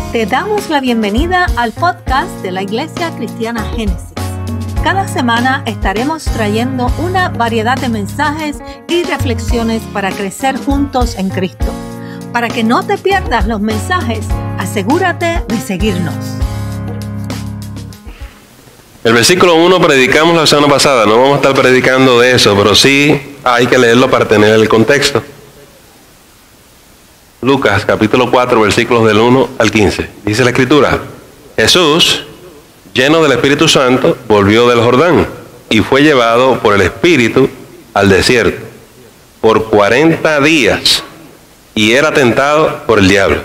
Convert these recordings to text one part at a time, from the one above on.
Te damos la bienvenida al podcast de la Iglesia Cristiana Génesis. Cada semana estaremos trayendo una variedad de mensajes y reflexiones para crecer juntos en Cristo. Para que no te pierdas los mensajes, asegúrate de seguirnos. El versículo 1 predicamos la semana pasada, no vamos a estar predicando de eso, pero sí hay que leerlo para tener el contexto. Lucas capítulo 4 versículos del 1 al 15. Dice la Escritura: Jesús, lleno del Espíritu Santo, volvió del Jordán y fue llevado por el Espíritu al desierto por 40 días y era tentado por el diablo.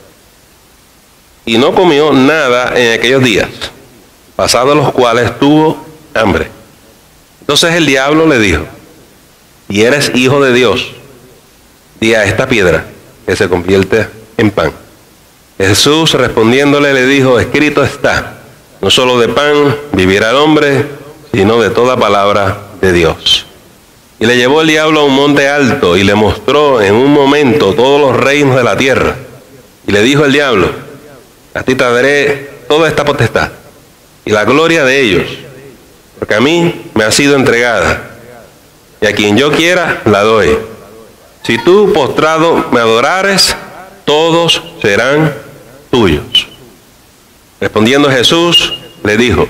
Y no comió nada en aquellos días, pasados los cuales tuvo hambre. Entonces el diablo le dijo: si eres hijo de Dios, di a esta piedra que se convierte en pan. Jesús respondiéndole le dijo: escrito está, no solo de pan vivirá el hombre, sino de toda palabra de Dios. Y le llevó el diablo a un monte alto y le mostró en un momento todos los reinos de la tierra. Y le dijo el diablo: a ti te daré toda esta potestad y la gloria de ellos, porque a mí me ha sido entregada, y a quien yo quiera la doy. Si tú postrado me adorares, todos serán tuyos. Respondiendo Jesús, le dijo: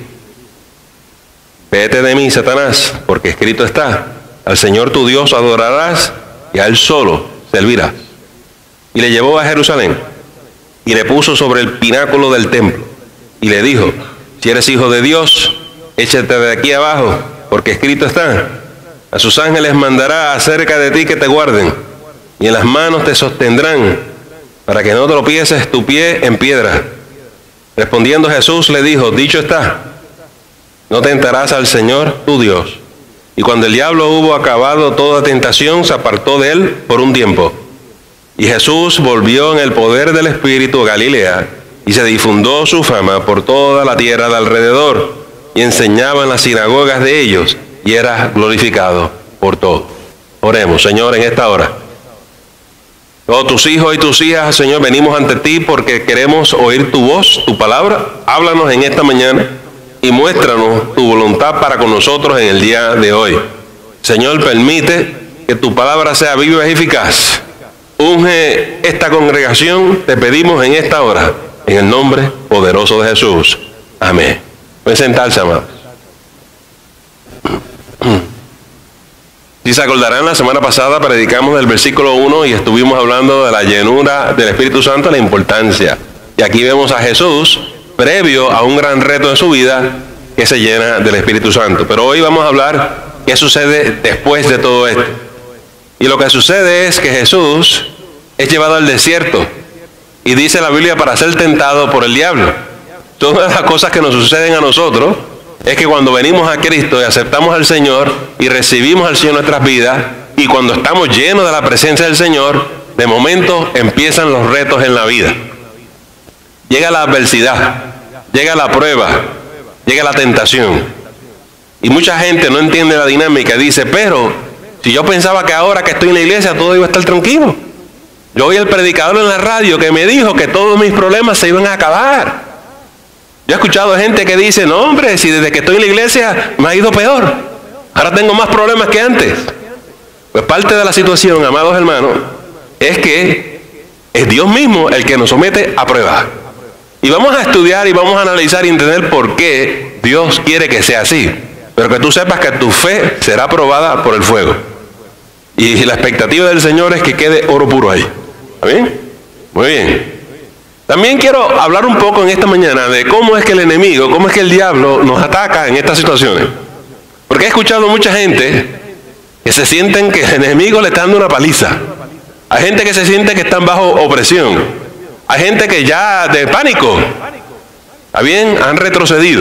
vete de mí, Satanás, porque escrito está, al Señor tu Dios adorarás y a Él solo servirás. Y le llevó a Jerusalén y le puso sobre el pináculo del templo y le dijo: si eres hijo de Dios, échate de aquí abajo, porque escrito está, a sus ángeles mandará acerca de ti que te guarden, y en las manos te sostendrán, para que no tropieces tu pie en piedra. Respondiendo Jesús le dijo: dicho está, no tentarás al Señor tu Dios. Y cuando el diablo hubo acabado toda tentación, se apartó de él por un tiempo. Y Jesús volvió en el poder del Espíritu a Galilea, y se difundió su fama por toda la tierra de alrededor, y enseñaba en las sinagogas de ellos, y era glorificado por todos. Oremos. Señor, en esta hora, todos tus hijos y tus hijas, Señor, venimos ante ti porque queremos oír tu voz, tu palabra. Háblanos en esta mañana y muéstranos tu voluntad para con nosotros en el día de hoy. Señor, permite que tu palabra sea viva y eficaz. Unge esta congregación, te pedimos en esta hora, en el nombre poderoso de Jesús. Amén. Pueden sentarse, amados. Si se acordarán, la semana pasada predicamos del versículo 1 y estuvimos hablando de la llenura del Espíritu Santo, la importancia. Y aquí vemos a Jesús previo a un gran reto en su vida, que se llena del Espíritu Santo. Pero hoy vamos a hablar qué sucede después de todo esto. Y lo que sucede es que Jesús es llevado al desierto. Y dice la Biblia, para ser tentado por el diablo. Todas las cosas que nos suceden a nosotros es que cuando venimos a Cristo y aceptamos al Señor y recibimos al Señor en nuestras vidas, y cuando estamos llenos de la presencia del Señor, de momento empiezan los retos en la vida. Llega la adversidad, llega la prueba, llega la tentación. Y mucha gente no entiende la dinámica. Dice: pero si yo pensaba que ahora que estoy en la iglesia todo iba a estar tranquilo. Yo oí el predicador en la radio que me dijo que todos mis problemas se iban a acabar. Yo he escuchado gente que dice: no, hombre, si desde que estoy en la iglesia me ha ido peor, ahora tengo más problemas que antes. Pues parte de la situación, amados hermanos, es que es Dios mismo el que nos somete a prueba. Y vamos a estudiar y vamos a analizar y entender por qué Dios quiere que sea así. Pero que tú sepas que tu fe será probada por el fuego. Y la expectativa del Señor es que quede oro puro ahí. ¿Está bien? Muy bien. También quiero hablar un poco en esta mañana de cómo es que el enemigo, cómo es que el diablo nos ataca en estas situaciones. Porque he escuchado mucha gente que se sienten que el enemigo le está dando una paliza. Hay gente que se siente que están bajo opresión. Hay gente que ya de pánico, ¿está bien?, han retrocedido.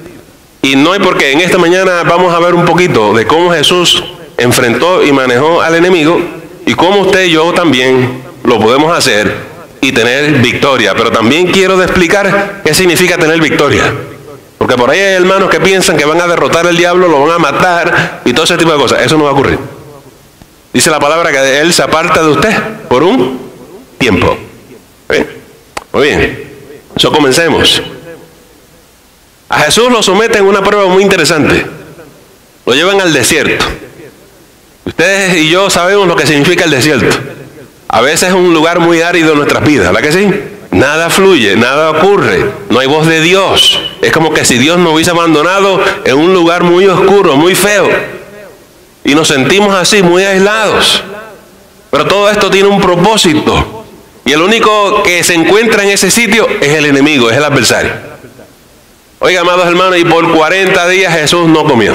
Y no hay por qué. En esta mañana vamos a ver un poquito de cómo Jesús enfrentó y manejó al enemigo y cómo usted y yo también lo podemos hacer y tener victoria. Pero también quiero explicar qué significa tener victoria. Porque por ahí hay hermanos que piensan que van a derrotar al diablo, lo van a matar y todo ese tipo de cosas. Eso no va a ocurrir. Dice la palabra que Él se aparta de usted por un tiempo. ¿Sí? Muy bien. So, comencemos. A Jesús lo someten a una prueba muy interesante. Lo llevan al desierto. Ustedes y yo sabemos lo que significa el desierto. A veces es un lugar muy árido en nuestras vidas, ¿verdad que sí? Nada fluye, nada ocurre, no hay voz de Dios. Es como que si Dios nos hubiese abandonado en un lugar muy oscuro, muy feo. Y nos sentimos así, muy aislados. Pero todo esto tiene un propósito. Y el único que se encuentra en ese sitio es el enemigo, es el adversario. Oiga, amados hermanos, y por 40 días Jesús no comió.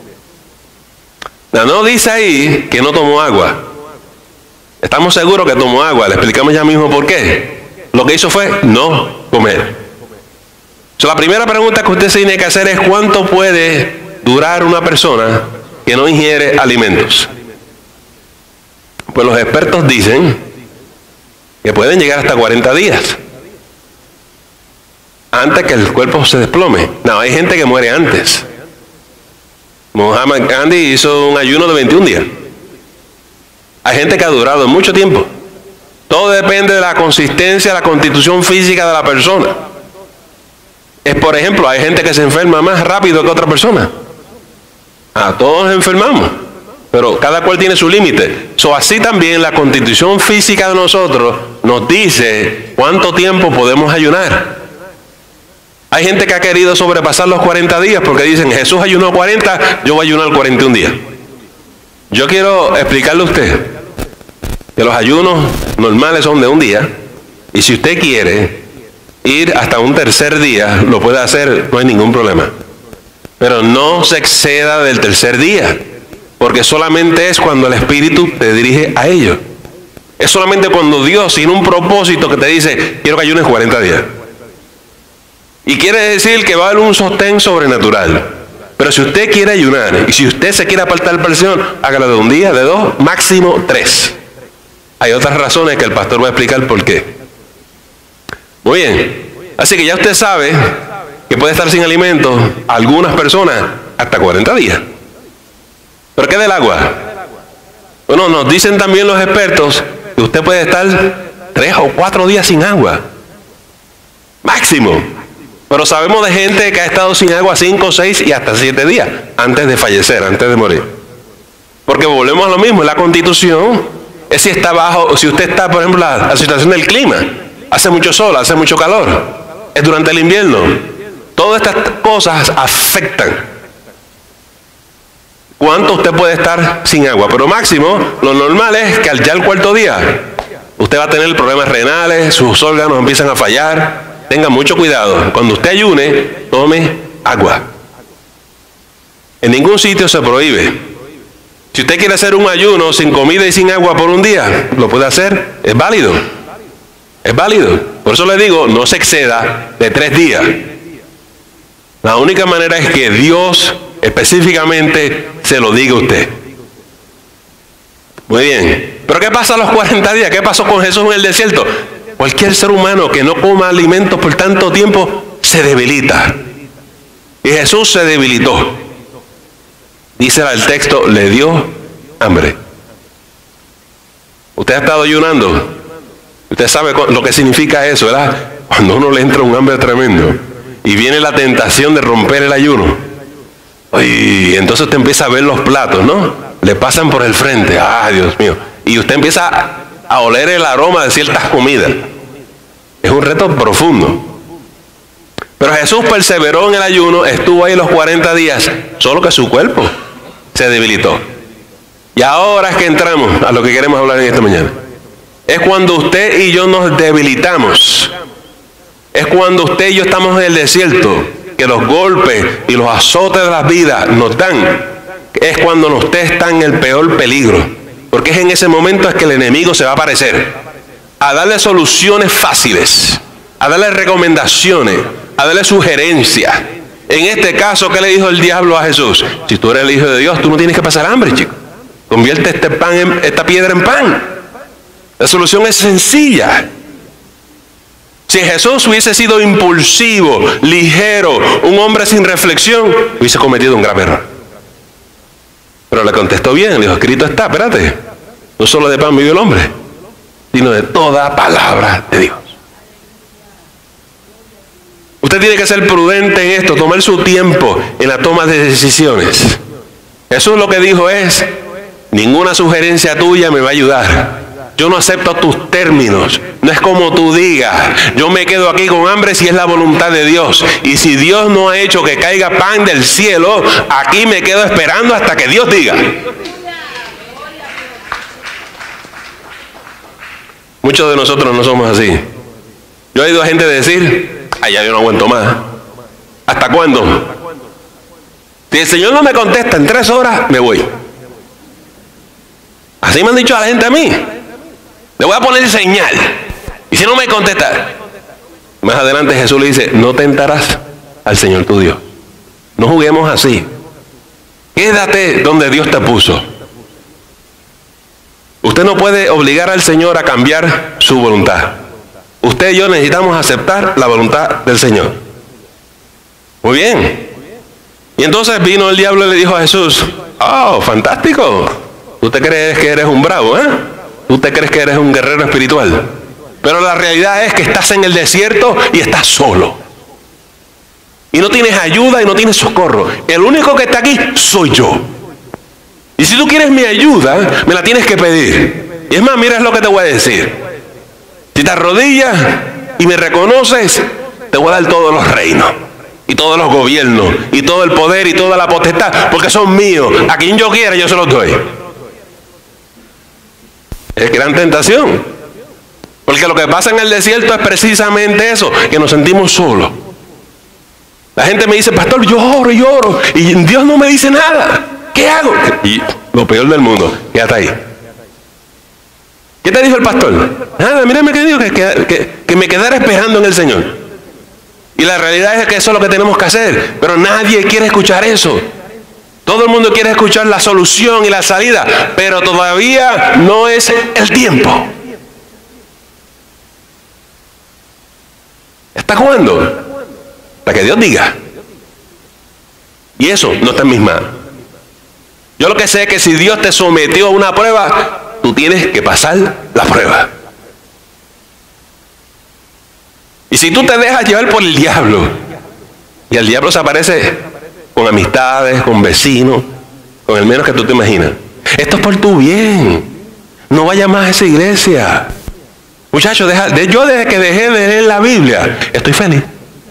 No dice ahí que no tomó agua. Estamos seguros que tomó agua. Le explicamos ya mismo por qué. Lo que hizo fue no comer. La primera pregunta que usted se tiene que hacer es: ¿cuánto puede durar una persona que no ingiere alimentos? Pues los expertos dicen que pueden llegar hasta 40 días. Antes que el cuerpo se desplome. No, hay gente que muere antes. Muhammad Gandhi hizo un ayuno de 21 días. Hay gente que ha durado mucho tiempo. Todo depende de la consistencia, la constitución física de la persona. Por ejemplo, hay gente que se enferma más rápido que otra persona. Todos nos enfermamos, pero cada cual tiene su límite. Así también la constitución física de nosotros nos dice cuánto tiempo podemos ayunar. Hay gente que ha querido sobrepasar los 40 días porque dicen: Jesús ayunó 40, yo voy a ayunar 41 días. Yo quiero explicarle a usted que los ayunos normales son de un día, y si usted quiere ir hasta un tercer día, lo puede hacer, no hay ningún problema. Pero no se exceda del tercer día, porque solamente es cuando el Espíritu te dirige a ello. Es solamente cuando Dios tiene un propósito que te dice: quiero que ayunes 40 días. Y quiere decir que va a haber un sostén sobrenatural. Pero si usted quiere ayunar, y si usted se quiere apartar presión, hágalo de un día, de 2, máximo 3. Hay otras razones que el pastor va a explicar por qué. Muy bien. Así que ya usted sabe que puede estar sin alimentos algunas personas hasta 40 días. ¿Pero qué del agua? Bueno, nos dicen también los expertos que usted puede estar 3 o 4 días sin agua. Máximo. Pero sabemos de gente que ha estado sin agua 5, 6 y hasta 7 días antes de fallecer, antes de morir. Porque volvemos a lo mismo, la constitución es si está bajo, si usted está, por ejemplo, la situación del clima. Hace mucho sol, hace mucho calor. Es durante el invierno. Todas estas cosas afectan cuánto usted puede estar sin agua. Pero máximo, lo normal es que ya al 4.º día, usted va a tener problemas renales, sus órganos empiezan a fallar. Tenga mucho cuidado. Cuando usted ayune, tome agua. En ningún sitio se prohíbe. Si usted quiere hacer un ayuno sin comida y sin agua por un día, lo puede hacer. Es válido. Es válido. Por eso le digo, no se exceda de 3 días. La única manera es que Dios específicamente se lo diga a usted. Muy bien. ¿Pero qué pasa a los 40 días? ¿Qué pasó con Jesús en el desierto? Cualquier ser humano que no coma alimentos por tanto tiempo se debilita. Y Jesús se debilitó. Dice el texto, le dio hambre. Usted ha estado ayunando. Usted sabe lo que significa eso, ¿verdad? Cuando a uno le entra un hambre tremendo y viene la tentación de romper el ayuno. Y entonces usted empieza a ver los platos, ¿no? Le pasan por el frente. ¡Ay, Dios mío! Y usted empieza a oler el aroma de ciertas comidas. Es un reto profundo. Pero Jesús perseveró en el ayuno, estuvo ahí los 40 días, solo que su cuerpo se debilitó. Y ahora es que entramos a lo que queremos hablar en esta mañana. Es cuando usted y yo nos debilitamos. Es cuando usted y yo estamos en el desierto, que los golpes y los azotes de la vida nos dan. Es cuando usted está en el peor peligro. Porque es en ese momento es que el enemigo se va a aparecer, a darle soluciones fáciles, a darle recomendaciones, a darle sugerencias. En este caso, ¿qué le dijo el diablo a Jesús? Si tú eres el Hijo de Dios, tú no tienes que pasar hambre, chico. Convierte esta piedra en pan. La solución es sencilla. Si Jesús hubiese sido impulsivo, ligero, un hombre sin reflexión, hubiese cometido un grave error. Pero le contestó bien, le dijo, escrito está, espérate, no solo de pan vive el hombre, sino de toda palabra de Dios. Usted tiene que ser prudente en esto, tomar su tiempo en la toma de decisiones. Jesús lo que dijo es, ninguna sugerencia tuya me va a ayudar. Yo no acepto tus términos, no es como tú digas. Yo me quedo aquí con hambre si es la voluntad de Dios. Y si Dios no ha hecho que caiga pan del cielo, aquí me quedo esperando hasta que Dios diga. Muchos de nosotros no somos así. Yo he oído a gente decir, ay, ya yo no aguanto más. ¿Hasta cuándo? Si el Señor no me contesta en 3 horas, me voy. Así me han dicho a la gente a mí. Le voy a poner señal. Y si no me contesta, más adelante Jesús le dice, no tentarás al Señor tu Dios. No juguemos así. Quédate donde Dios te puso. Usted no puede obligar al Señor a cambiar su voluntad. Usted y yo necesitamos aceptar la voluntad del Señor. Muy bien. Y entonces vino el diablo y le dijo a Jesús, oh, fantástico. Tú te crees que eres un bravo, ¿eh? Tú te crees que eres un guerrero espiritual. Pero la realidad es que estás en el desierto y estás solo. Y no tienes ayuda y no tienes socorro. El único que está aquí soy yo. Y si tú quieres mi ayuda, me la tienes que pedir. Y es más, mira lo que te voy a decir. Si te arrodillas y me reconoces, te voy a dar todos los reinos, y todos los gobiernos, y todo el poder, y toda la potestad, porque son míos. A quien yo quiera, yo se los doy. Es gran tentación. Porque lo que pasa en el desierto es precisamente eso, que nos sentimos solos. La gente me dice, pastor, yo oro y oro, y Dios no me dice nada. ¿Qué hago? Y lo peor del mundo, quédate ahí. ¿Qué te dijo el pastor? Nada, mírame que dijo, que me quedara esperando en el Señor. Y la realidad es que eso es lo que tenemos que hacer, pero nadie quiere escuchar eso. Todo el mundo quiere escuchar la solución y la salida, pero todavía no es el tiempo. ¿Hasta cuándo? Hasta que Dios diga. Y eso no está en mis manos. Yo lo que sé es que si Dios te sometió a una prueba, tú tienes que pasar la prueba. Y si tú te dejas llevar por el diablo, y el diablo se aparece con amistades, con vecinos, con el menos que tú te imaginas. Esto es por tu bien. No vayas más a esa iglesia. Muchachos, yo desde que dejé de leer la Biblia, estoy feliz.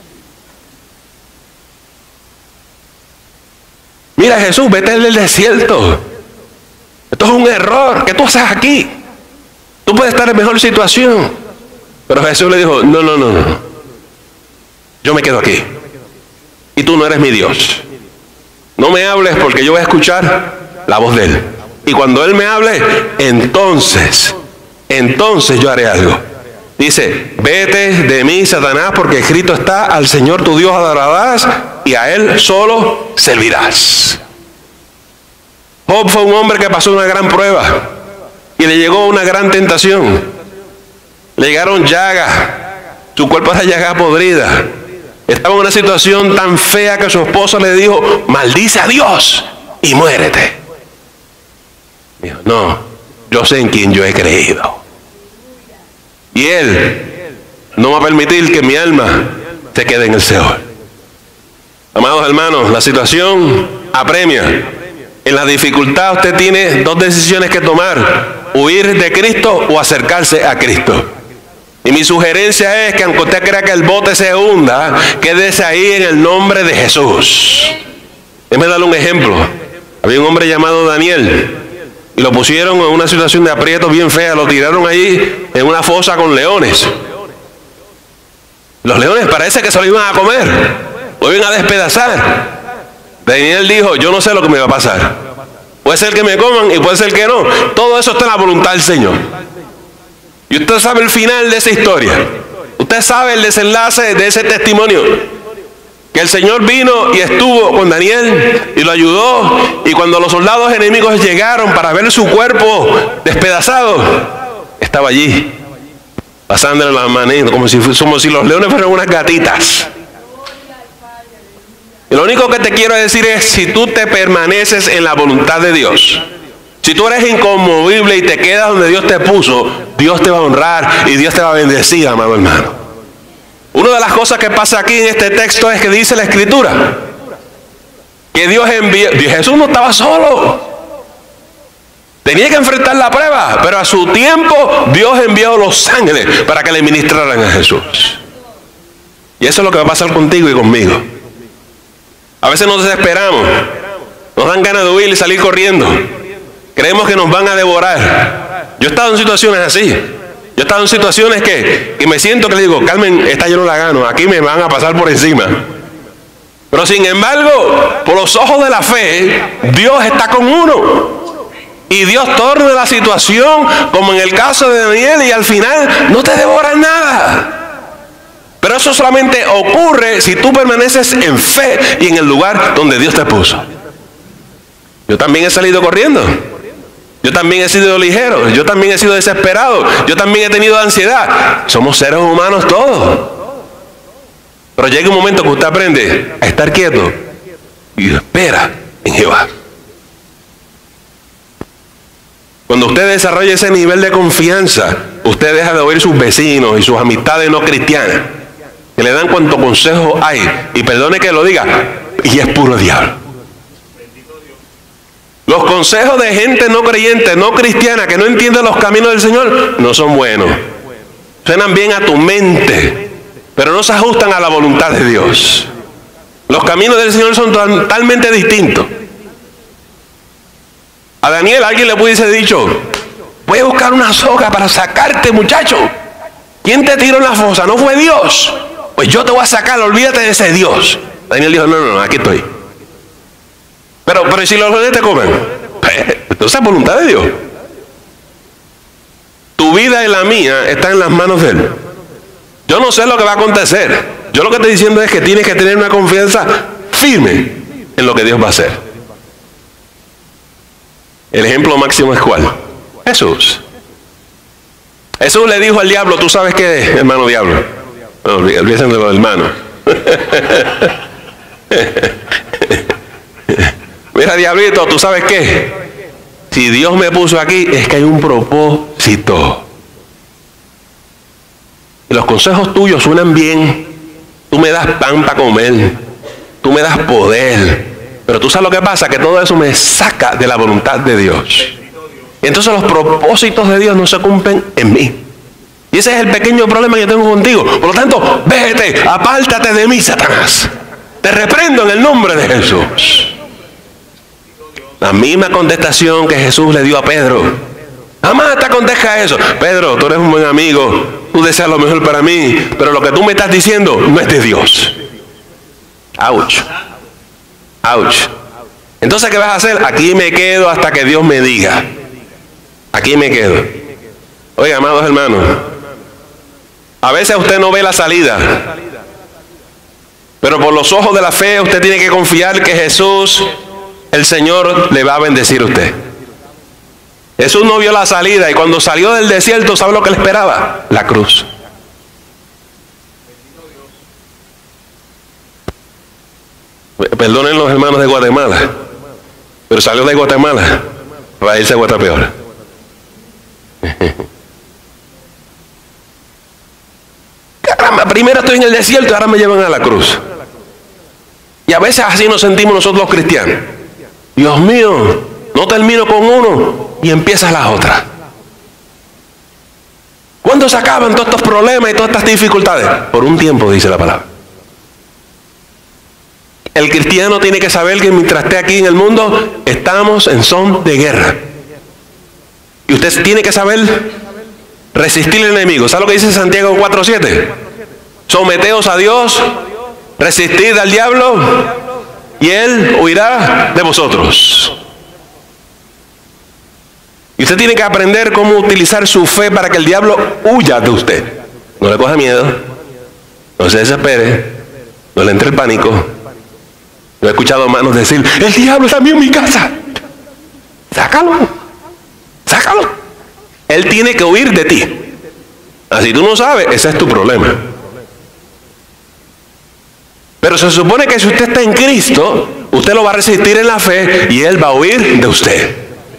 Mira, Jesús, vete del desierto. Esto es un error. ¿Qué tú haces aquí? Tú puedes estar en mejor situación. Pero Jesús le dijo, no. Yo me quedo aquí. Y tú no eres mi Dios. No me hables porque yo voy a escuchar la voz de Él. Y cuando Él me hable, entonces yo haré algo. Dice, vete de mí, Satanás, porque escrito está, al Señor tu Dios adorarás y a Él solo servirás. Job fue un hombre que pasó una gran prueba y le llegó una gran tentación. Le llegaron llagas, su cuerpo era llaga podrida. Estaba en una situación tan fea que su esposa le dijo, maldice a Dios y muérete. Dijo, no, yo sé en quién yo he creído. Y Él no va a permitir que mi alma se quede en el Seol. Amados hermanos, la situación apremia. En la dificultad usted tiene 2 decisiones que tomar: huir de Cristo o acercarse a Cristo. Y mi sugerencia es que aunque usted crea que el bote se hunda, quédese ahí en el nombre de Jesús. Déjeme darle un ejemplo. Había un hombre llamado Daniel y lo pusieron en una situación de aprieto bien fea. Lo tiraron allí en una fosa con leones. Los leones parece que se lo iban a comer, lo iban a despedazar. Daniel dijo, yo no sé lo que me va a pasar. Puede ser que me coman y puede ser que no. Todo eso está en la voluntad del Señor. Y usted sabe el final de esa historia. Usted sabe el desenlace de ese testimonio. Que el Señor vino y estuvo con Daniel y lo ayudó. Y cuando los soldados enemigos llegaron para ver su cuerpo despedazado, estaba allí, pasándole las manitas, como si los leones fueran unas gatitas. Y lo único que te quiero decir es, si tú te permaneces en la voluntad de Dios, si tú eres inconmovible y te quedas donde Dios te puso, Dios te va a honrar y Dios te va a bendecir, amado hermano. Una de las cosas que pasa aquí en este texto es que dice la Escritura que Dios envió. Jesús no estaba solo. Tenía que enfrentar la prueba, pero a su tiempo Dios envió los ángeles para que le ministraran a Jesús. Y eso es lo que va a pasar contigo y conmigo. A veces nos desesperamos, nos dan ganas de huir y salir corriendo. Creemos que nos van a devorar. Yo he estado en situaciones así. Yo he estado en situaciones que me siento que le digo, Carmen, esta yo no la gano, aquí me van a pasar por encima. Pero sin embargo, por los ojos de la fe, Dios está con uno. Y Dios torna la situación, como en el caso de Daniel, y al final no te devoran nada. Pero eso solamente ocurre si tú permaneces en fe y en el lugar donde Dios te puso. Yo también he salido corriendo. Yo también he sido ligero. Yo también he sido desesperado. Yo también he tenido ansiedad. Somos seres humanos todos. Pero llega un momento que usted aprende a estar quieto y espera en Jehová. Cuando usted desarrolla ese nivel de confianza, usted deja de oír sus vecinos y sus amistades no cristianas, que le dan cuanto consejo hay, y perdone que lo diga, y es puro diablo. Los consejos de gente no creyente, no cristiana, que no entiende los caminos del Señor, no son buenos. Suenan bien a tu mente, pero no se ajustan a la voluntad de Dios. Los caminos del Señor son totalmente distintos. A Daniel alguien le pudiese dicho, voy a buscar una soga para sacarte, muchacho. ¿Quién te tiró en la fosa? ¿No fue Dios? Pues yo te voy a sacar, olvídate de ese Dios. Daniel dijo, no, aquí estoy. Pero si los leones te comen, entonces es voluntad de Dios. Tu vida y la mía están en las manos de Él. Yo no sé lo que va a acontecer. Yo lo que estoy diciendo es que tienes que tener una confianza firme en lo que Dios va a hacer. El ejemplo máximo es ¿cuál? Jesús. Jesús le dijo al diablo, ¿tú sabes qué, hermano diablo? No, olvídense de los hermanos. Mira, diablito, ¿tú sabes qué? Si Dios me puso aquí, es que hay un propósito. Y los consejos tuyos suenan bien. Tú me das pan para comer. Tú me das poder. Pero tú sabes lo que pasa, que todo eso me saca de la voluntad de Dios. Y entonces los propósitos de Dios no se cumplen en mí. Y ese es el pequeño problema que tengo contigo. Por lo tanto, vete, apártate de mí, Satanás. Te reprendo en el nombre de Jesús. La misma contestación que Jesús le dio a Pedro. Jamás te contesta eso. Pedro, tú eres un buen amigo. Tú deseas lo mejor para mí. Pero lo que tú me estás diciendo no es de Dios. Ouch. Ouch. Entonces, ¿qué vas a hacer? Aquí me quedo hasta que Dios me diga. Aquí me quedo. Oiga, amados hermanos, a veces usted no ve la salida, pero por los ojos de la fe usted tiene que confiar que Jesús, el Señor, le va a bendecir a usted. Jesús no vio la salida y cuando salió del desierto, ¿sabe lo que le esperaba? La cruz. Perdonen los hermanos de Guatemala, pero salió de Guatemala para irse a Guatapeor. Caramba, primero estoy en el desierto y ahora me llevan a la cruz. Y a veces así nos sentimos nosotros los cristianos. Dios mío, no termino con uno y empieza la otra. ¿Cuándo se acaban todos estos problemas y todas estas dificultades? Por un tiempo, dice la palabra. El cristiano tiene que saber que mientras esté aquí en el mundo, estamos en son de guerra. Y usted tiene que saber resistir al enemigo. ¿Sabe lo que dice Santiago 4:7? Someteos a Dios, resistid al diablo, y él huirá de vosotros. Y usted tiene que aprender cómo utilizar su fe para que el diablo huya de usted. No le coja miedo, no se desespere, no le entre el pánico. Yo he escuchado hermanos decir, el diablo está en mi casa. Sácalo. Sácalo. Él tiene que huir de ti. Así tú no sabes, ese es tu problema. Pero se supone que si usted está en Cristo, usted lo va a resistir en la fe y Él va a huir de usted.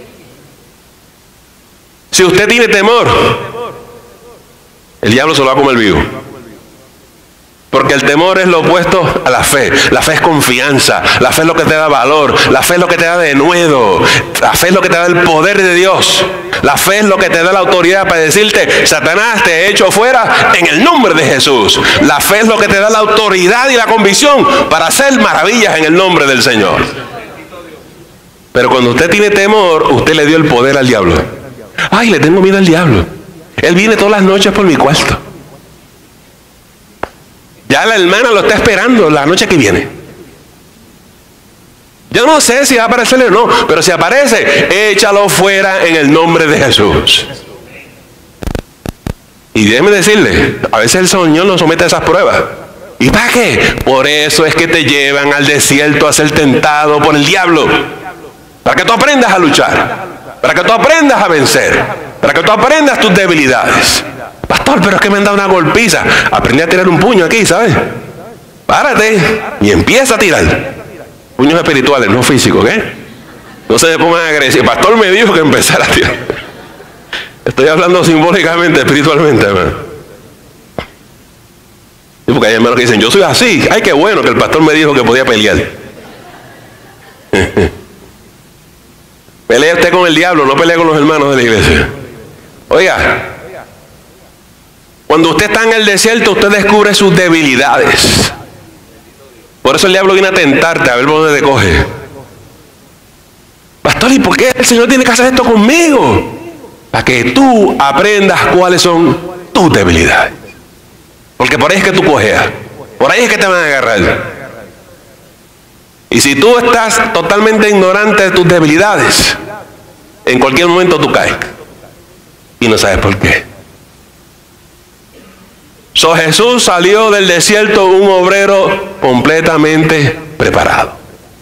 Si usted tiene temor, el diablo se lo va a comer vivo. Que el temor es lo opuesto a la fe. La fe es confianza. La fe es lo que te da valor. La fe es lo que te da denuedo. La fe es lo que te da el poder de Dios. La fe es lo que te da la autoridad para decirte: Satanás, te he hecho fuera en el nombre de Jesús. La fe es lo que te da la autoridad y la convicción para hacer maravillas en el nombre del Señor. Pero cuando usted tiene temor, usted le dio el poder al diablo. Ay, le tengo miedo al diablo. Él viene todas las noches por mi cuarto. Ya la hermana lo está esperando la noche que viene. Yo no sé si va a aparecerle o no, pero si aparece, échalo fuera en el nombre de Jesús. Y déjeme decirle, a veces el Señor nos somete a esas pruebas. ¿Y para qué? Por eso es que te llevan al desierto a ser tentado por el diablo. Para que tú aprendas a luchar. Para que tú aprendas a vencer. Para que tú aprendas tus debilidades. Pastor, pero es que me han dado una golpiza. Aprende a tirar un puño aquí, ¿sabes? Párate y empieza a tirar. Puños espirituales, no físicos, ¿ok? No se me pongan agresivos. El pastor me dijo que empezara a tirar. Estoy hablando simbólicamente, espiritualmente, hermano. Y porque hay hermanos que dicen: yo soy así. Ay, qué bueno que el pastor me dijo que podía pelear. Pelea usted con el diablo, no pelea con los hermanos de la iglesia. Oiga, cuando usted está en el desierto, usted descubre sus debilidades. Por eso el diablo viene a tentarte, a ver por dónde te coge. Pastor, ¿y por qué el Señor tiene que hacer esto conmigo? Para que tú aprendas cuáles son tus debilidades. Porque por ahí es que tú cojeas. Por ahí es que te van a agarrar. Y si tú estás totalmente ignorante de tus debilidades, en cualquier momento tú caes. Y no sabes por qué. Jesús salió del desierto un obrero completamente preparado.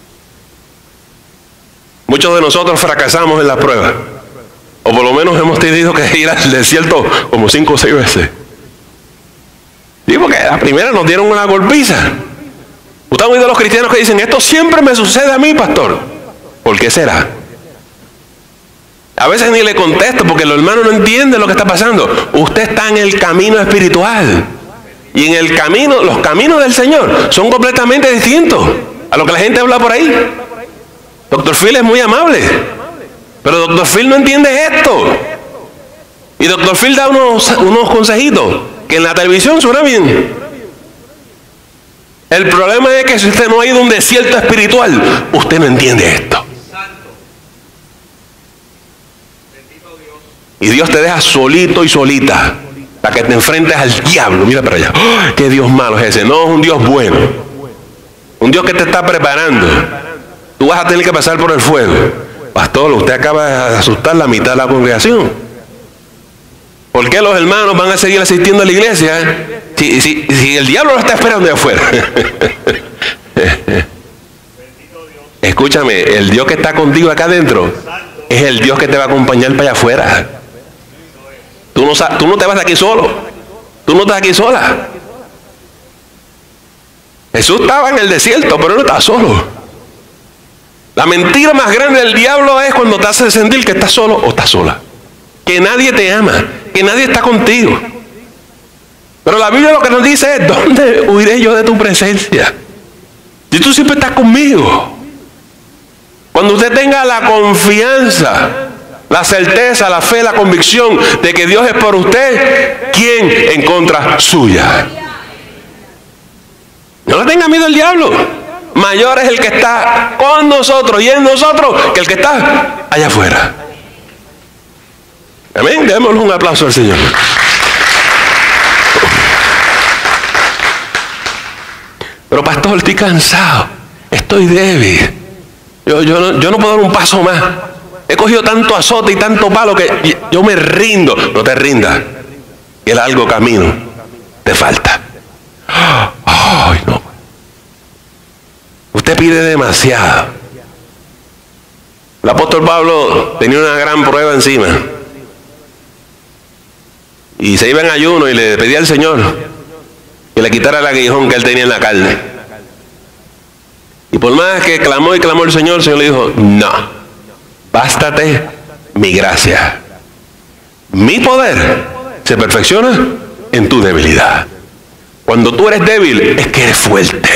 Muchos de nosotros fracasamos en la prueba. O por lo menos hemos tenido que ir al desierto como 5 o 6 veces. Digo que la primera nos dieron una golpiza. ¿Usted ha oído a los cristianos que dicen: esto siempre me sucede a mí, pastor? ¿Por qué será? A veces ni le contesto porque los hermanos no entienden lo que está pasando. Usted está en el camino espiritual. Y en el camino, los caminos del Señor son completamente distintos a lo que la gente habla por ahí. Dr. Phil es muy amable, pero Dr. Phil no entiende esto. Y Dr. Phil da unos consejitos que en la televisión suena bien. El problema es que si usted no ha ido a un desierto espiritual, usted no entiende esto. Y Dios te deja solito y solita para que te enfrentes al diablo. Mira para allá. ¡Oh, qué Dios malo es ese! No, es un Dios bueno. Un Dios que te está preparando. Tú vas a tener que pasar por el fuego. Pastor, usted acaba de asustar la mitad de la congregación. ¿Por qué los hermanos van a seguir asistiendo a la iglesia si el diablo lo está esperando de afuera? Escúchame, el Dios que está contigo acá adentro es el Dios que te va a acompañar para allá afuera. Tú no te vas de aquí solo. Tú no estás aquí sola. Jesús estaba en el desierto, pero no estaba solo. La mentira más grande del diablo es cuando te hace sentir que estás solo o estás sola. Que nadie te ama, que nadie está contigo. Pero la Biblia lo que nos dice es: ¿dónde huiré yo de tu presencia? Si tú siempre estás conmigo. Cuando usted tenga la confianza, la certeza, la fe, la convicción de que Dios es por usted, ¿quién en contra suya? No le tenga miedo al diablo. Mayor es el que está con nosotros y en nosotros que el que está allá afuera. Amén. Démosle un aplauso al Señor. Pero pastor, estoy cansado. Estoy débil. Yo no puedo dar un paso más. He cogido tanto azote y tanto palo que yo me rindo. No te rindas. El largo camino te falta. Ay, no. Usted pide demasiado. El apóstol Pablo tenía una gran prueba encima. Y se iba en ayuno y le pedía al Señor que le quitara el aguijón que él tenía en la carne. Y por más que clamó y clamó el Señor le dijo: no, bástate mi gracia. Mi poder se perfecciona en tu debilidad. Cuando tú eres débil, es que eres fuerte.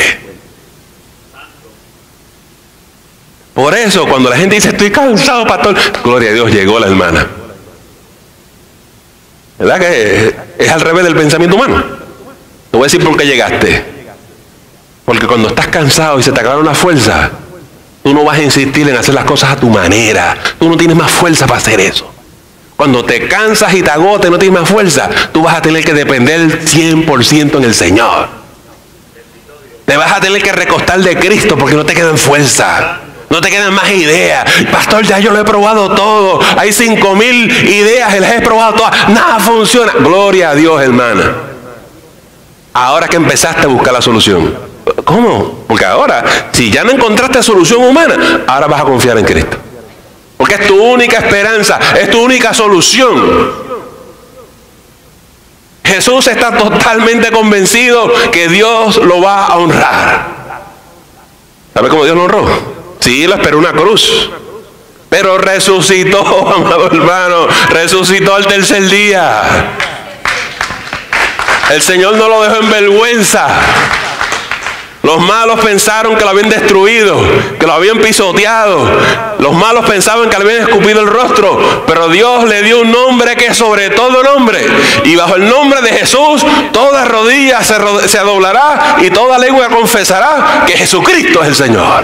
Por eso, cuando la gente dice, estoy cansado, pastor, gloria a Dios, llegó la hermana. ¿Verdad que es al revés del pensamiento humano? Te voy a decir por qué llegaste. Porque cuando estás cansado y se te acabaron las fuerzas, tú no vas a insistir en hacer las cosas a tu manera. Tú no tienes más fuerza para hacer eso. Cuando te cansas y te agotas y no tienes más fuerza, tú vas a tener que depender 100% en el Señor. Te vas a tener que recostar de Cristo porque no te quedan fuerza. No te quedan más ideas. Pastor, ya yo lo he probado todo. Hay 5,000 ideas y las he probado todas. Nada funciona. Gloria a Dios, hermana. Ahora que empezaste a buscar la solución. ¿Cómo? Porque ahora, si ya no encontraste solución humana, ahora vas a confiar en Cristo. Porque es tu única esperanza, es tu única solución. Jesús está totalmente convencido que Dios lo va a honrar. ¿Sabe cómo Dios lo honró? Sí, lo esperó una cruz. Pero resucitó, amado hermano, resucitó al tercer día. El Señor no lo dejó en vergüenza. Los malos pensaron que lo habían destruido, que lo habían pisoteado. Los malos pensaban que le habían escupido el rostro, pero Dios le dio un nombre que es sobre todo nombre. Y bajo el nombre de Jesús, toda rodilla se doblará y toda lengua confesará que Jesucristo es el Señor.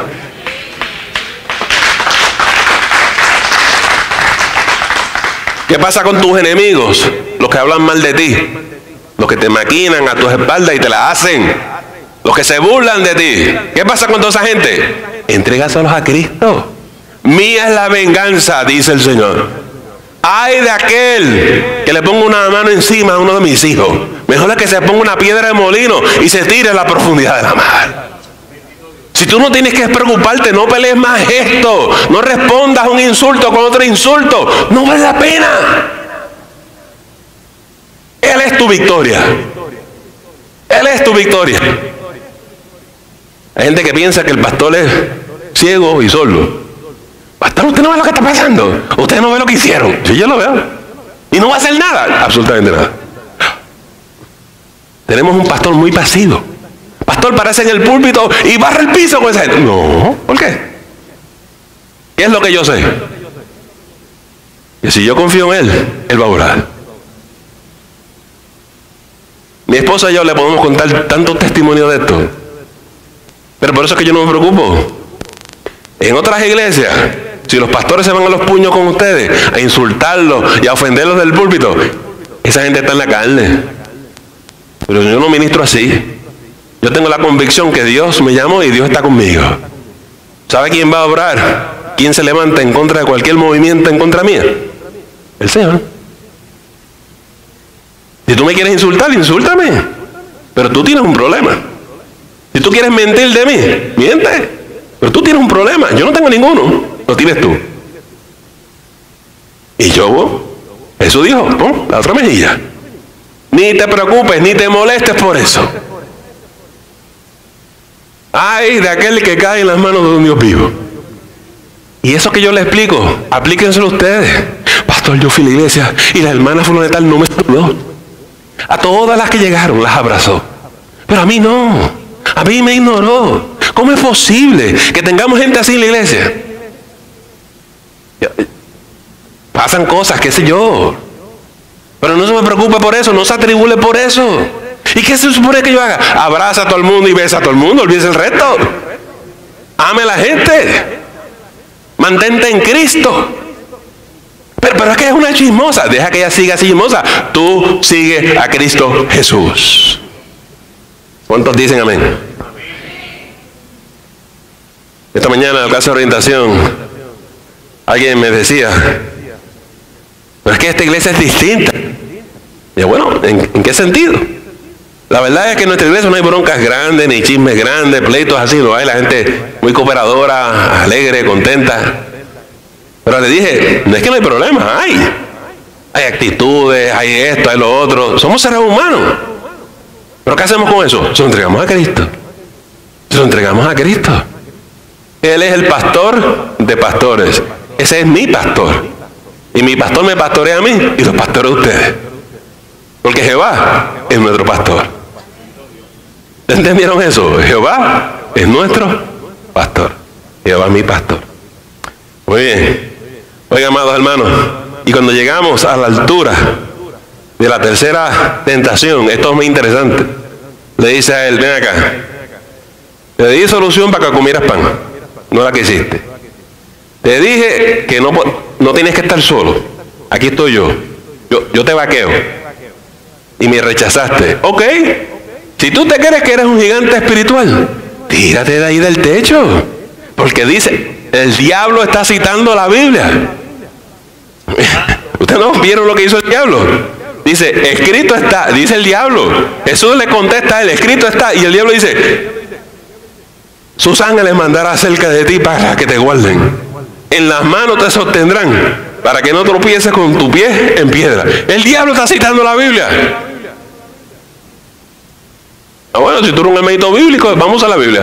¿Qué pasa con tus enemigos? Los que hablan mal de ti, los que te maquinan a tus espaldas y te la hacen. Los que se burlan de ti. ¿Qué pasa con toda esa gente? Entrégaselos a Cristo. Mía es la venganza, dice el Señor. Ay de aquel que le ponga una mano encima a uno de mis hijos. Mejor es que se ponga una piedra de molino y se tire a la profundidad de la mar. Si tú no tienes que preocuparte, no pelees más esto. No respondas un insulto con otro insulto. No vale la pena. Él es tu victoria. Él es tu victoria. Hay gente que piensa que el pastor es ciego y sordo. Pastor, usted no ve lo que está pasando. Usted no ve lo que hicieron. Sí, yo lo veo. Y no va a hacer nada. Absolutamente nada. Tenemos un pastor muy pasivo. Pastor, parece en el púlpito y barra el piso con esa gente. No, ¿por qué? ¿Qué es lo que yo sé? Que si yo confío en Él, Él va a orar. Mi esposa y yo le podemos contar tantos testimonios de esto. Pero por eso es que yo no me preocupo. En otras iglesias, si los pastores se van a los puños con ustedes, a insultarlos y a ofenderlos del púlpito, esa gente está en la carne. Pero yo no ministro así. Yo tengo la convicción que Dios me llamó y Dios está conmigo. ¿Sabe quién va a obrar? ¿Quién se levanta en contra de cualquier movimiento en contra mía? El Señor. Si tú me quieres insultar, insúltame. Pero tú tienes un problema. Si tú quieres mentir de mí, miente. Pero tú tienes un problema. Yo no tengo ninguno. Lo tienes tú. Y yo, Jesús dijo, ¿no? La otra mejilla. Ni te preocupes, ni te molestes por eso. Ay de aquel que cae en las manos de un Dios vivo. Y eso que yo le explico, aplíquenselo ustedes. Pastor, yo fui a la iglesia y la hermana fulana de tal no me saludó. A todas las que llegaron las abrazó. Pero a mí no. A mí me ignoró. ¿Cómo es posible que tengamos gente así en la iglesia? Pasan cosas, qué sé yo. Pero no se me preocupe por eso, no se atribule por eso. ¿Y qué se supone que yo haga? Abraza a todo el mundo y besa a todo el mundo, olvídese el resto. Ame a la gente. Mantente en Cristo. Pero es que es una chismosa. Deja que ella siga chismosa. Tú sigue a Cristo Jesús. ¿Cuántos dicen amén? Esta mañana en la clase de orientación alguien me decía, pero es que esta iglesia es distinta. Y yo, bueno, ¿en qué sentido? La verdad es que en nuestra iglesia no hay broncas grandes, ni chismes grandes, pleitos así, no hay. La gente muy cooperadora, alegre, contenta. Pero le dije, no es que no hay problema, hay actitudes, hay esto, hay lo otro. Somos seres humanos. ¿Pero qué hacemos con eso? Se lo entregamos a Cristo. Se lo entregamos a Cristo. Él es el pastor de pastores. Ese es mi pastor. Y mi pastor me pastorea a mí y los pastores a ustedes. Porque Jehová es nuestro pastor. ¿Entendieron eso? Jehová es nuestro pastor. Jehová es mi pastor. Muy bien. Oigan, amados hermanos, y cuando llegamos a la altura de la tercera tentación, esto es muy interesante. Le dice a él, ven acá, te di solución para que comieras pan, no la que hiciste. Te dije que no tienes que estar solo, aquí estoy yo te vaqueo, y me rechazaste. Ok, si tú te crees que eres un gigante espiritual, tírate de ahí del techo, porque dice, el diablo está citando la Biblia. ¿Ustedes no vieron lo que hizo el diablo? Dice, escrito está, dice el diablo. Jesús le contesta a él, escrito está. Y el diablo dice, sus ángeles mandará cerca de ti para que te guarden. En las manos te sostendrán, para que no tropieces con tu pie en piedra. El diablo está citando la Biblia. Ah, bueno, si tú eres un hermanito bíblico, vamos a la Biblia.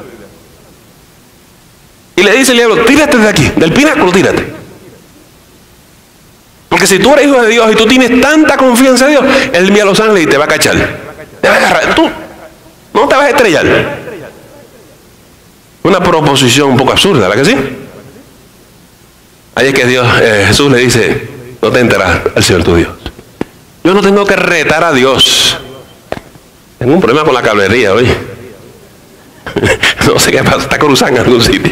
Y le dice el diablo, tírate de aquí, del pináculo, tírate. Porque si tú eres hijo de Dios y tú tienes tanta confianza en Dios, Él envía a los ángeles y te va a cachar. Te va a agarrar. Tú no te vas a estrellar. Una proposición un poco absurda, ¿verdad que sí? Ahí es que Jesús le dice, no te enteras al Señor tu Dios. Yo no tengo que retar a Dios. Tengo un problema con la cablería hoy. No sé qué pasa, está cruzando en algún sitio.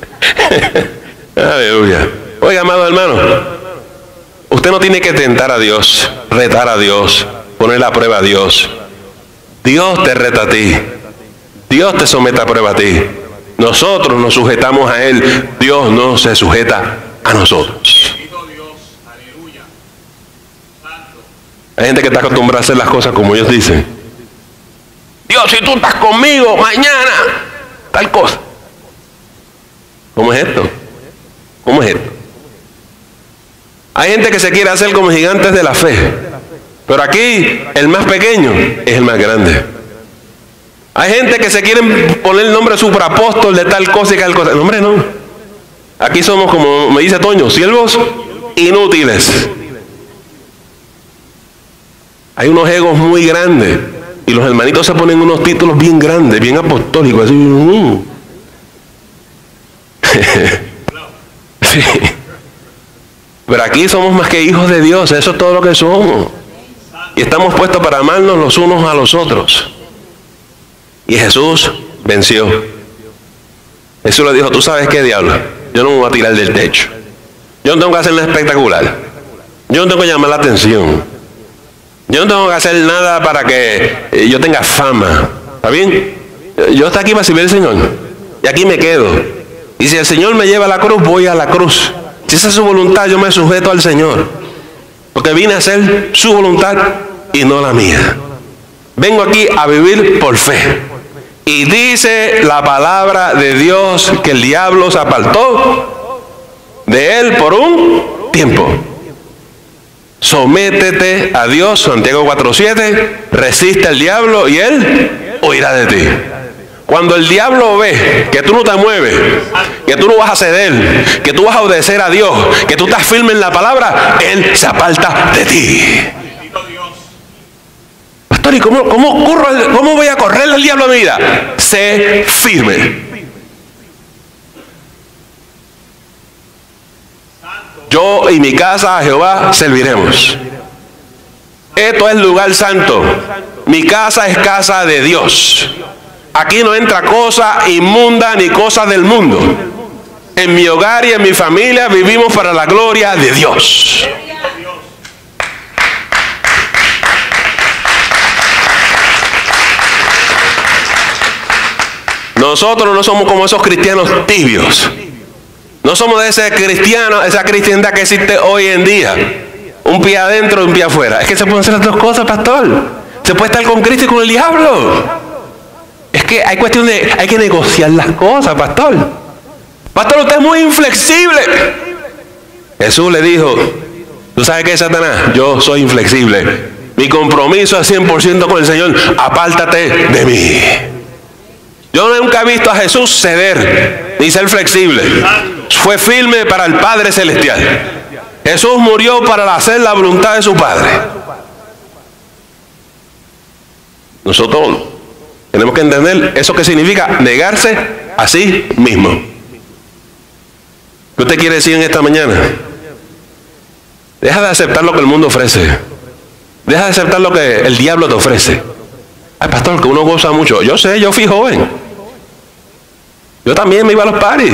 Aleluya. Oiga, amado hermano, usted no tiene que tentar a Dios, retar a Dios, poner a prueba a Dios. Dios te reta a ti. Dios te somete a prueba a ti. Nosotros nos sujetamos a Él. Dios no se sujeta a nosotros. Hay gente que está acostumbrada a hacer las cosas como ellos dicen. Dios, si tú estás conmigo mañana, tal cosa. ¿Cómo es esto? ¿Cómo es esto? Hay gente que se quiere hacer como gigantes de la fe, pero aquí el más pequeño es el más grande. Hay gente que se quiere poner el nombre superapóstol de tal cosa y tal cosa. No, hombre, no. Aquí somos, como me dice Toño, siervos inútiles. Hay unos egos muy grandes y los hermanitos se ponen unos títulos bien grandes, bien apostólicos, así. Sí. Pero aquí somos más que hijos de Dios, eso es todo lo que somos. Y estamos puestos para amarnos los unos a los otros. Y Jesús venció. Jesús le dijo, tú sabes qué, diablo, yo no me voy a tirar del techo. Yo no tengo que hacer nada espectacular. Yo no tengo que llamar la atención. Yo no tengo que hacer nada para que yo tenga fama. ¿Está bien? Yo estoy aquí para servir al Señor. Y aquí me quedo. Y si el Señor me lleva a la cruz, voy a la cruz. Si esa es su voluntad, yo me sujeto al Señor. Porque vine a hacer su voluntad y no la mía. Vengo aquí a vivir por fe. Y dice la palabra de Dios que el diablo se apartó de él por un tiempo. Sométete a Dios, Santiago 4:7, resiste al diablo y él huirá de ti. Cuando el diablo ve que tú no te mueves, que tú no vas a ceder, que tú vas a obedecer a Dios, que tú estás firme en la palabra, él se aparta de ti. Pastor, ¿y cómo voy a correr al diablo a mi vida? Sé firme. Yo y mi casa a Jehová serviremos. Esto es lugar santo. Mi casa es casa de Dios. Aquí no entra cosa inmunda ni cosa del mundo. En mi hogar y en mi familia vivimos para la gloria de Dios. Nosotros no somos como esos cristianos tibios. No somos de ese cristiano, esa cristiandad que existe hoy en día. Un pie adentro y un pie afuera. Es que se pueden hacer las dos cosas, pastor. Se puede estar con Cristo y con el diablo. Es que hay que negociar las cosas, pastor. Pastor, usted es muy inflexible. Jesús le dijo, ¿tú sabes qué, Satanás? Yo soy inflexible. Mi compromiso es 100% con el Señor. Apártate de mí. Yo nunca he visto a Jesús ceder ni ser flexible. Fue firme para el Padre Celestial. Jesús murió para hacer la voluntad de su Padre. Nosotros Tenemos que entender eso que significa negarse a sí mismo. ¿Qué usted quiere decir en esta mañana? Deja de aceptar lo que el mundo ofrece. Deja de aceptar lo que el diablo te ofrece. Ay, pastor, que uno goza mucho. Yo sé, yo fui joven. Yo también me iba a los parties.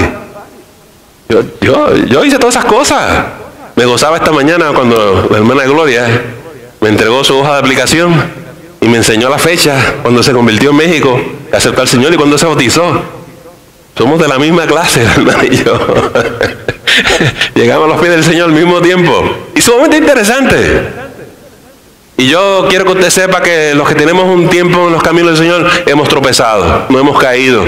Yo hice todas esas cosas. Me gozaba esta mañana cuando la hermana Gloria me entregó su hoja de aplicación y me enseñó la fecha cuando se convirtió en México, aceptó al Señor y cuando se bautizó. Somos de la misma clase, la hermana y yo. Llegamos a los pies del Señor al mismo tiempo. Y sumamente interesante. Y yo quiero que usted sepa que los que tenemos un tiempo en los caminos del Señor hemos tropezado, no hemos caído.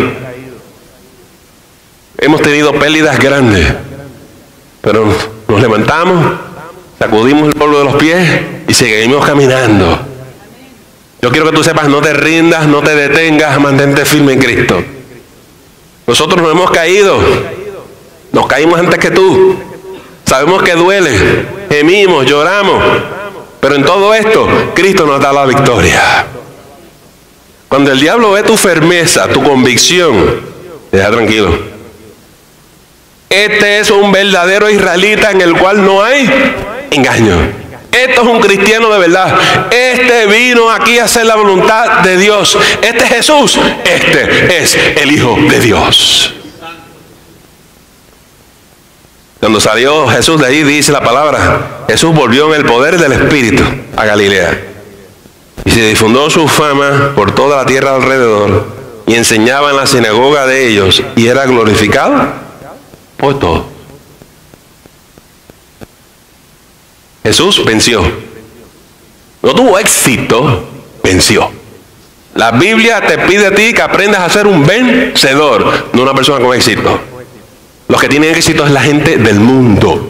Hemos tenido pérdidas grandes, pero nos levantamos, sacudimos el polvo de los pies y seguimos caminando. Yo quiero que tú sepas, no te rindas, no te detengas, mantente firme en Cristo. Nosotros nos hemos caído, nos caímos antes que tú. Sabemos que duele, gemimos, lloramos, pero en todo esto, Cristo nos da la victoria. Cuando el diablo ve tu firmeza, tu convicción, te deja tranquilo. Este es un verdadero israelita en el cual no hay engaño. Esto es un cristiano de verdad. Este vino aquí a hacer la voluntad de Dios. Este es Jesús. Este es el Hijo de Dios. Cuando salió Jesús de ahí, dice la palabra, Jesús volvió en el poder del Espíritu a Galilea. Y se difundió su fama por toda la tierra alrededor. Y enseñaba en la sinagoga de ellos. Y era glorificado por todo. Jesús venció. No tuvo éxito, venció. La Biblia te pide a ti que aprendas a ser un vencedor, no una persona con éxito. Los que tienen éxito es la gente del mundo.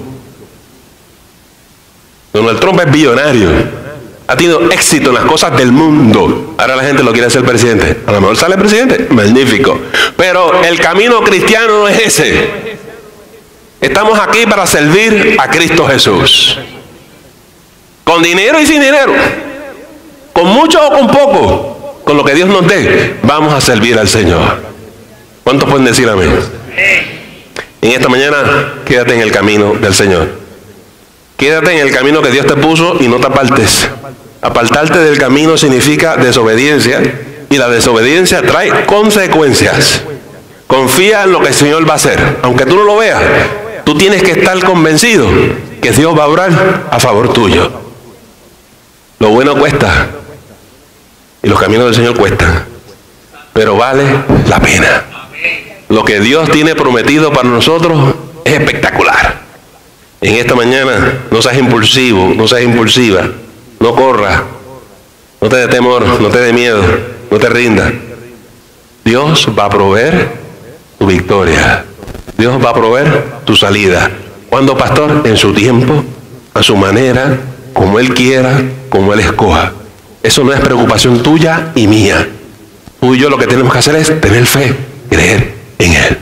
Donald Trump es billonario. Ha tenido éxito en las cosas del mundo. Ahora la gente lo quiere hacer presidente. A lo mejor sale presidente, magnífico. Pero el camino cristiano no es ese. Estamos aquí para servir a Cristo Jesús. Con dinero y sin dinero. Con mucho o con poco. Con lo que Dios nos dé, vamos a servir al Señor. ¿Cuántos pueden decir amén? En esta mañana, quédate en el camino del Señor. Quédate en el camino que Dios te puso y no te apartes. Apartarte del camino significa desobediencia. Y la desobediencia trae consecuencias. Confía en lo que el Señor va a hacer. Aunque tú no lo veas, tú tienes que estar convencido que Dios va a obrar a favor tuyo. Lo bueno cuesta. Y los caminos del Señor cuestan. Pero vale la pena. Lo que Dios tiene prometido para nosotros es espectacular. En esta mañana, no seas impulsivo, no seas impulsiva. No corras. No te dé temor, no te dé miedo, no te rindas. Dios va a proveer tu victoria. Dios va a proveer tu salida. ¿Cuándo, pastor? En su tiempo, a su manera, como Él quiera, como Él escoja. Eso no es preocupación tuya y mía. Tú y yo lo que tenemos que hacer es tener fe, creer en Él.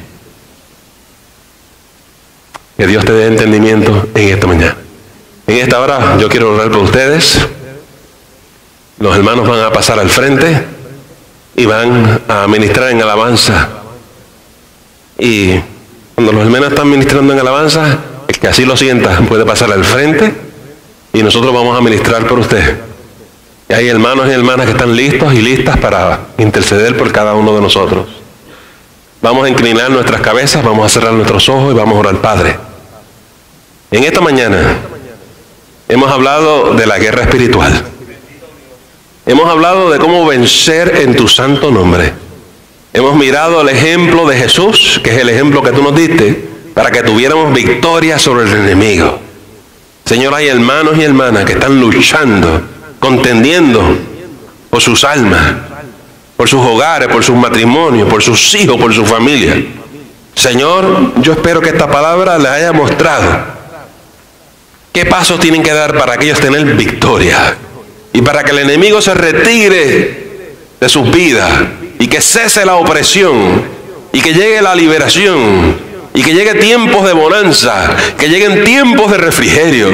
Que Dios te dé entendimiento en esta mañana. En esta hora yo quiero orar por ustedes. Los hermanos van a pasar al frente y van a ministrar en alabanza. Y cuando los hermanos están ministrando en alabanza, el que así lo sienta puede pasar al frente y nosotros vamos a ministrar por usted. Y hay hermanos y hermanas que están listos y listas para interceder por cada uno de nosotros. Vamos a inclinar nuestras cabezas, vamos a cerrar nuestros ojos y vamos a orar. Padre, en esta mañana hemos hablado de la guerra espiritual. Hemos hablado de cómo vencer en tu santo nombre. Hemos mirado el ejemplo de Jesús, que es el ejemplo que tú nos diste, para que tuviéramos victoria sobre el enemigo. Señor, hay hermanos y hermanas que están luchando, contendiendo por sus almas, por sus hogares, por sus matrimonios, por sus hijos, por su familia. Señor, yo espero que esta palabra les haya mostrado qué pasos tienen que dar para que ellos tengan victoria y para que el enemigo se retire de sus vidas y que cese la opresión y que llegue la liberación y que llegue tiempos de bonanza, que lleguen tiempos de refrigerio,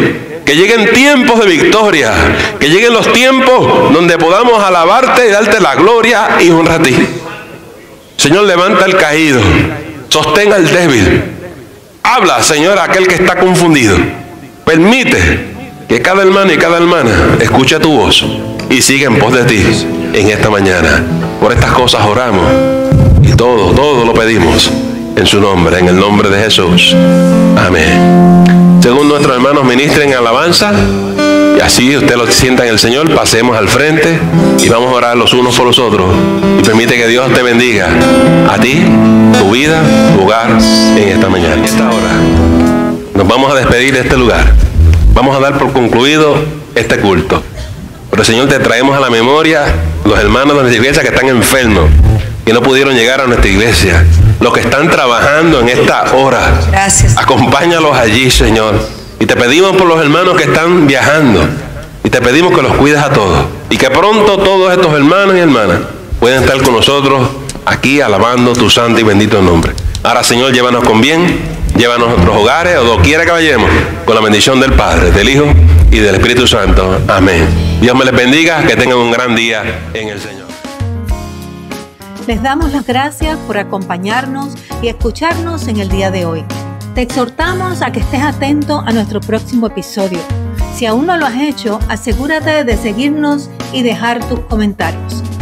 Que lleguen tiempos de victoria, que lleguen los tiempos donde podamos alabarte y darte la gloria y honra a ti. Señor, levanta al caído, sostén al débil. Habla, Señor, a aquel que está confundido. Permite que cada hermano y cada hermana escuche tu voz y siga en pos de ti en esta mañana. Por estas cosas oramos y todo lo pedimos en su nombre, en el nombre de Jesús. Amén. Según nuestros hermanos ministren alabanza, y así usted lo sienta en el Señor, pasemos al frente y vamos a orar los unos por los otros. Y permite que Dios te bendiga a ti, tu vida, tu hogar en esta mañana. En esta hora nos vamos a despedir de este lugar. Vamos a dar por concluido este culto. Pero Señor, te traemos a la memoria los hermanos de nuestra iglesia que están enfermos, que no pudieron llegar a nuestra iglesia, los que están trabajando en esta hora. Gracias. Acompáñalos allí, Señor. Y te pedimos por los hermanos que están viajando. Y te pedimos que los cuides a todos. Y que pronto todos estos hermanos y hermanas puedan estar con nosotros aquí alabando tu santo y bendito nombre. Ahora, Señor, llévanos con bien, llévanos a nuestros hogares o doquiera que vayamos, con la bendición del Padre, del Hijo y del Espíritu Santo. Amén. Dios me les bendiga, que tengan un gran día en el Señor. Les damos las gracias por acompañarnos y escucharnos en el día de hoy. Te exhortamos a que estés atento a nuestro próximo episodio. Si aún no lo has hecho, asegúrate de seguirnos y dejar tus comentarios.